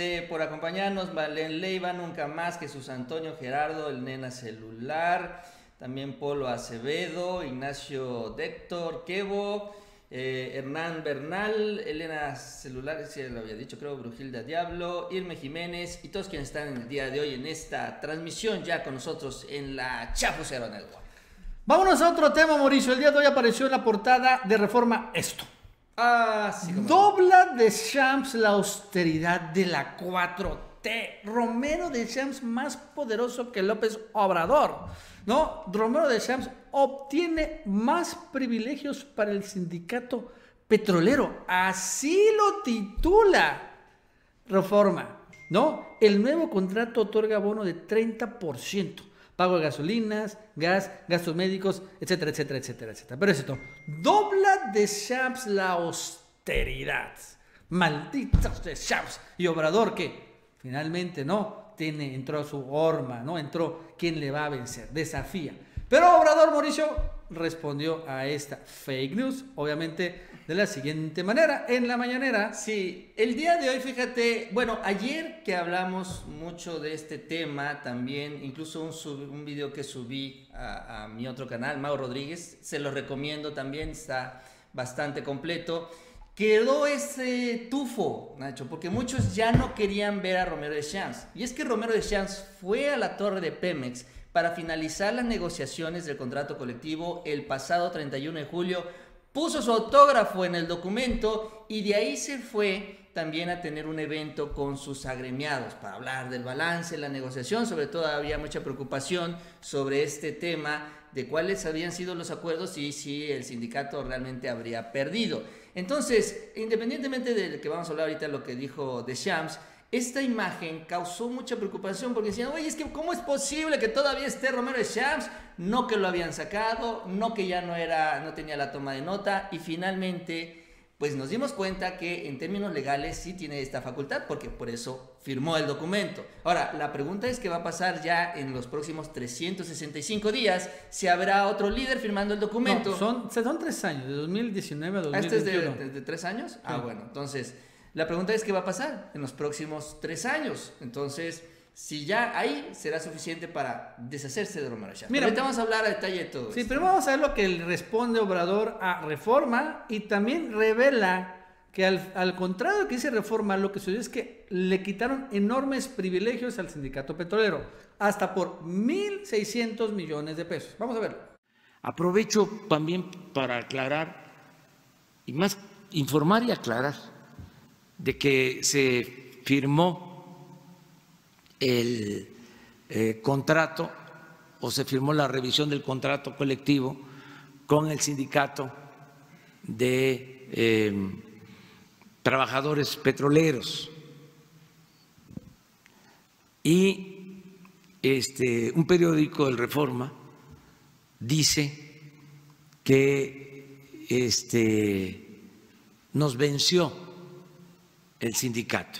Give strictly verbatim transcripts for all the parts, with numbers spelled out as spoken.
Por acompañarnos, Valen Leiva, Nunca Más, Jesús Antonio Gerardo, el Nena Celular, también Polo Acevedo, Ignacio Déctor, Kevo, eh, Hernán Bernal, Elena Celular, si lo había dicho, creo, Brujilda Diablo, Irme Jiménez y todos quienes están en el día de hoy en esta transmisión ya con nosotros en la Chapucero Network. Vámonos a otro tema, Mauricio. El día de hoy apareció en la portada de Reforma esto. Ah, sí, como Dobla de Champs la austeridad de la cuatro T. Romero de Champs más poderoso que López Obrador, ¿no? Romero de Champs obtiene más privilegios para el sindicato petrolero. Así lo titula Reforma, ¿no? El nuevo contrato otorga bono de treinta por ciento. Pago de gasolinas, gas, gastos médicos, etcétera, etcétera, etcétera, etcétera. Pero es esto, dobla de Champs la austeridad. Malditos de Champs. Y Obrador que finalmente no tiene, entró a su horma, no entró, ¿quién le va a vencer? Desafía. Pero Obrador, Mauricio, respondió a esta fake news, obviamente de la siguiente manera, en la mañanera. Sí, el día de hoy, fíjate, bueno, ayer que hablamos mucho de este tema, también, incluso un, sub, un video que subí a, a mi otro canal, Mau Rodríguez, se lo recomiendo también, está bastante completo. Quedó ese tufo, Nacho, porque muchos ya no querían ver a Romero de Champs. Y es que Romero de Champs fue a la torre de Pemex para finalizar las negociaciones del contrato colectivo el pasado treinta y uno de julio, puso su autógrafo en el documento y de ahí se fue también a tener un evento con sus agremiados para hablar del balance, la negociación. Sobre todo había mucha preocupación sobre este tema de cuáles habían sido los acuerdos y si el sindicato realmente habría perdido. Entonces, independientemente de que vamos a hablar ahorita de lo que dijo de Champs, esta imagen causó mucha preocupación porque decían, oye, es que ¿cómo es posible que todavía esté Romero de Champs? No que lo habían sacado, no que ya no era, no tenía la toma de nota, y finalmente pues nos dimos cuenta que en términos legales sí tiene esta facultad, porque por eso firmó el documento. Ahora, la pregunta es qué va a pasar ya en los próximos trescientos sesenta y cinco días, si habrá otro líder firmando el documento. No, son, son tres años, de dos mil diecinueve a dos mil veintiuno. ¿Ah, este es de, de, de tres años? Sí. Ah, bueno, entonces la pregunta es qué va a pasar en los próximos tres años. Entonces, si ya ahí será suficiente para deshacerse de Romero de Champs. Mira, ahorita vamos a hablar a detalle de todo. Sí, esto. pero vamos a ver lo que le responde Obrador a Reforma, y también revela que al, al contrario que dice Reforma, lo que sucedió es que le quitaron enormes privilegios al sindicato petrolero, hasta por mil seiscientos millones de pesos. Vamos a verlo. Aprovecho también para aclarar, y más informar y aclarar, de que se firmó el eh, contrato o se firmó la revisión del contrato colectivo con el sindicato de eh, trabajadores petroleros, y este, un periódico, El Reforma, dice que este, nos venció el sindicato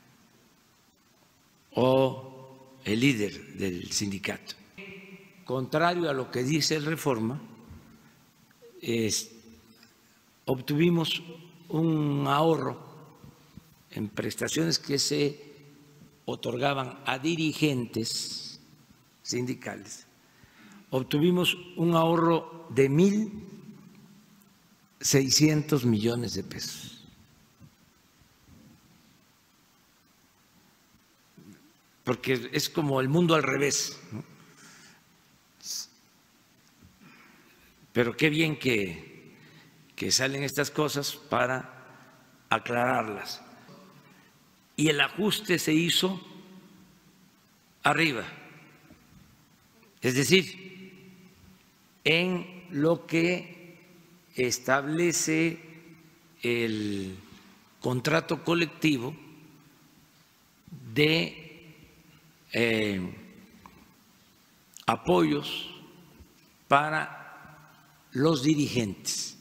o el líder del sindicato. Contrario a lo que dice el Reforma, es, obtuvimos un ahorro en prestaciones que se otorgaban a dirigentes sindicales. Obtuvimos un ahorro de mil seiscientos millones de pesos. Porque es como el mundo al revés, ¿no? Pero qué bien que, que salen estas cosas para aclararlas. Y el ajuste se hizo arriba, es decir, en lo que establece el contrato colectivo de Eh, apoyos para los dirigentes,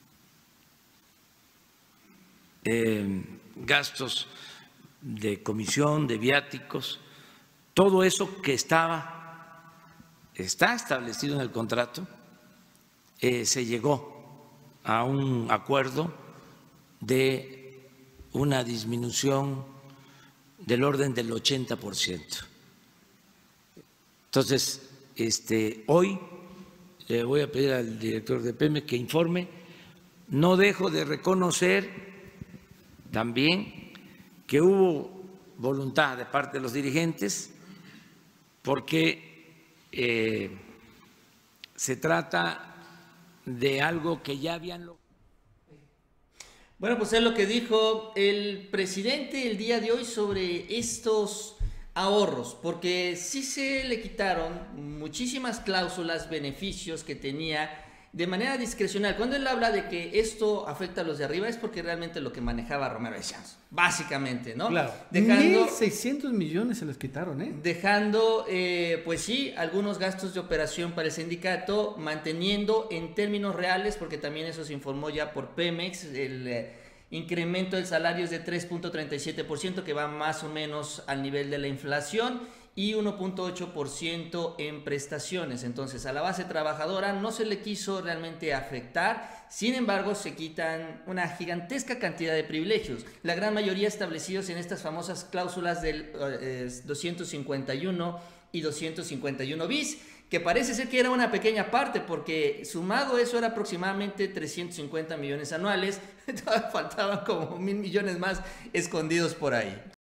eh, gastos de comisión, de viáticos, todo eso que estaba, está establecido en el contrato, eh, se llegó a un acuerdo de una disminución del orden del ochenta por ciento. Entonces, este, hoy le voy a pedir al director de Pemex que informe. No dejo de reconocer también que hubo voluntad de parte de los dirigentes, porque eh, se trata de algo que ya habían logrado. Bueno, pues es lo que dijo el presidente el día de hoy sobre estos ahorros, porque sí se le quitaron muchísimas cláusulas, beneficios que tenía de manera discrecional. Cuando él habla de que esto afecta a los de arriba es porque realmente lo que manejaba Romero Deschamps, básicamente, ¿no? Claro. Dejando, mil seiscientos millones se los quitaron, ¿eh? Dejando, eh, pues sí, algunos gastos de operación para el sindicato, manteniendo en términos reales, porque también eso se informó ya por Pemex, el eh, incremento del salario es de tres punto treinta y siete por ciento, que va más o menos al nivel de la inflación, y uno punto ocho por ciento en prestaciones. Entonces a la base trabajadora no se le quiso realmente afectar, sin embargo se quitan una gigantesca cantidad de privilegios, la gran mayoría establecidos en estas famosas cláusulas del eh, doscientos cincuenta y uno y doscientos cincuenta y uno bis, que parece ser que era una pequeña parte, porque sumado eso era aproximadamente trescientos cincuenta millones anuales. Todavía faltaban como mil millones más escondidos por ahí.